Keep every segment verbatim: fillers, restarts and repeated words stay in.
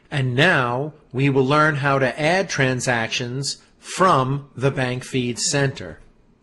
And now we will learn how to add transactions from the Bank Feed Center.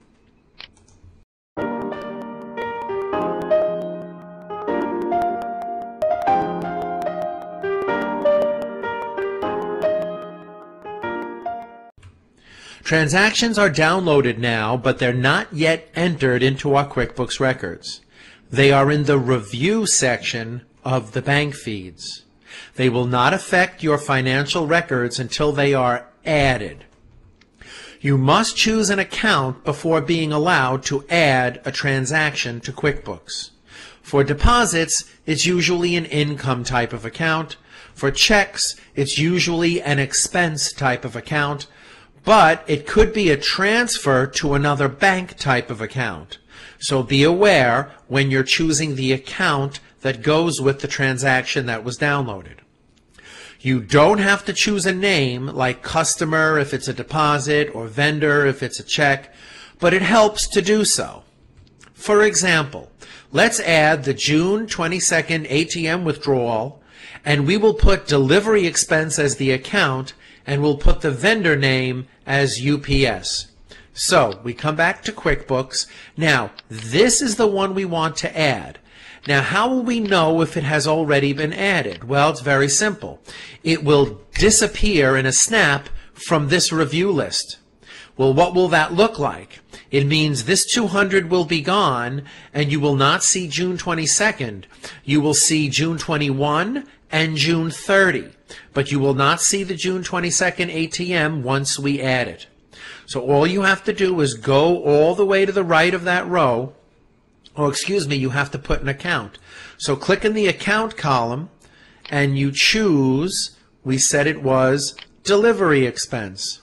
Transactions are downloaded now, but they're not yet entered into our QuickBooks records. They are in the Review section of the bank feeds. They will not affect your financial records until they are added. You must choose an account before being allowed to add a transaction to QuickBooks. For deposits, it's usually an income type of account. For checks, it's usually an expense type of account. But it could be a transfer to another bank type of account. So be aware when you're choosing the account that goes with the transaction that was downloaded. You don't have to choose a name like customer if it's a deposit or vendor if it's a check, but it helps to do so. For example, let's add the June twenty-second A T M withdrawal, and we will put delivery expense as the account, and we'll put the vendor name as U P S. So we come back to QuickBooks. Now, this is the one we want to add. Now, how will we know if it has already been added? Well, it's very simple. It will disappear in a snap from this review list. Well, what will that look like? It means this two hundred will be gone, and you will not see June twenty-second. You will see June twenty-first and June thirtieth. But you will not see the June twenty-second A T M once we add it. So all you have to do is go all the way to the right of that row, or excuse me, you have to put an account. So click in the account column and you choose, we said it was delivery expense.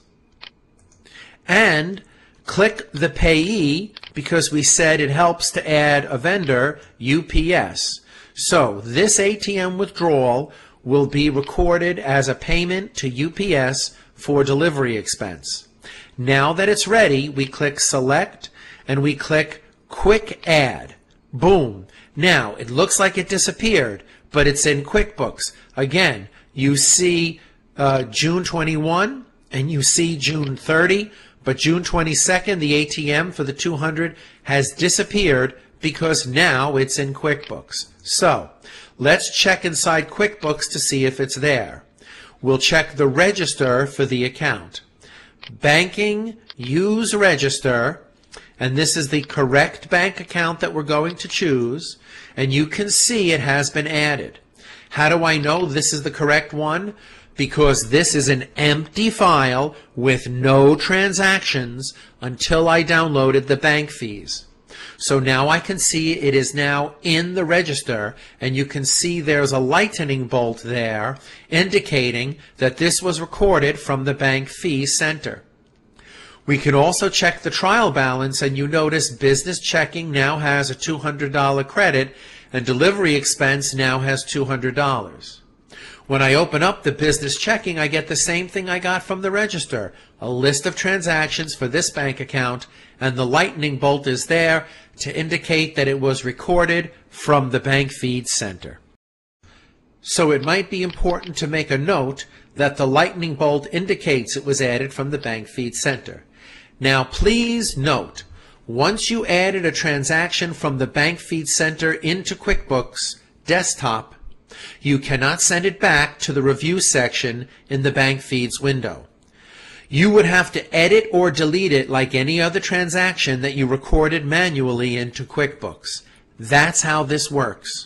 And click the payee because we said it helps to add a vendor, U P S. So this A T M withdrawal will be recorded as a payment to U P S for delivery expense. Now that it's ready, we click Select and we click Quick Add. Boom. Now, it looks like it disappeared, but it's in QuickBooks. Again, you see uh, June twenty-first and you see June thirtieth, but June twenty-second, the A T M for the two hundred has disappeared because now it's in QuickBooks. So, let's check inside QuickBooks to see if it's there. We'll check the register for the account. Banking, use register, and this is the correct bank account that we're going to choose, and you can see it has been added. How do I know this is the correct one? Because this is an empty file with no transactions until I downloaded the bank fees. So now I can see it is now in the register, and you can see there's a lightning bolt there indicating that this was recorded from the Bank Fee Center. We can also check the trial balance, and you notice business checking now has a two hundred dollar credit and delivery expense now has two hundred dollars. When I open up the business checking, I get the same thing I got from the register, a list of transactions for this bank account, and the lightning bolt is there to indicate that it was recorded from the Bank Feed Center. So it might be important to make a note that the lightning bolt indicates it was added from the Bank Feed Center. Now please note, once you added a transaction from the Bank Feed Center into QuickBooks Desktop, you cannot send it back to the review section in the Bank Feeds window. You would have to edit or delete it like any other transaction that you recorded manually into QuickBooks. That's how this works.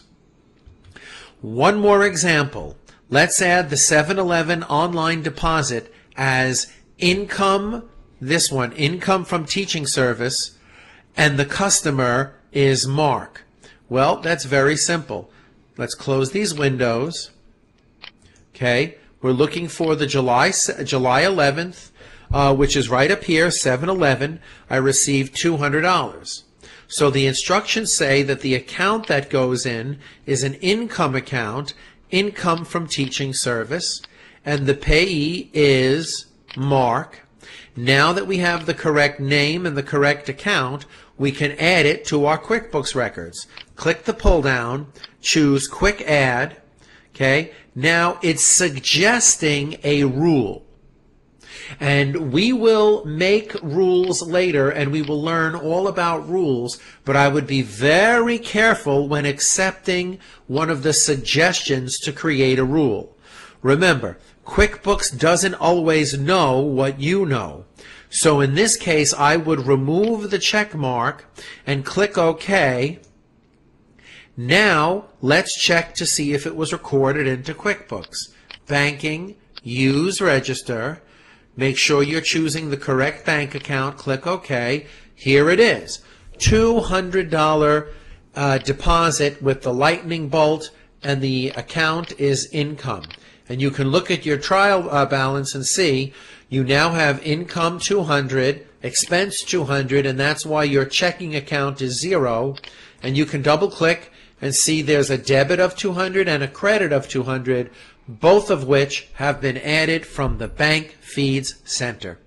One more example. Let's add the seven eleven online deposit as income, this one, income from teaching service, and the customer is Mark. Well, that's very simple. Let's close these windows. Okay, we're looking for the July July eleventh, uh, which is right up here, seven eleven. I received two hundred dollars. So the instructions say that the account that goes in is an income account, income from teaching service, and the payee is Mark. Now that we have the correct name and the correct account, we can add it to our QuickBooks records. Click the pull down, choose Quick Add, Okay? Now it's suggesting a rule. And we will make rules later, and we will learn all about rules, but I would be very careful when accepting one of the suggestions to create a rule. Remember, QuickBooks doesn't always know what you know. So in this case, I would remove the check mark and click OK. Now, let's check to see if it was recorded into QuickBooks. Banking, use register. Make sure you're choosing the correct bank account. Click OK. Here it is. two hundred dollars uh, deposit with the lightning bolt, and the account is income. And you can look at your trial uh, balance and see you now have income two hundred, expense two hundred, and that's why your checking account is zero. And you can double click and see there's a debit of two hundred and a credit of two hundred, both of which have been added from the Bank Feeds Center.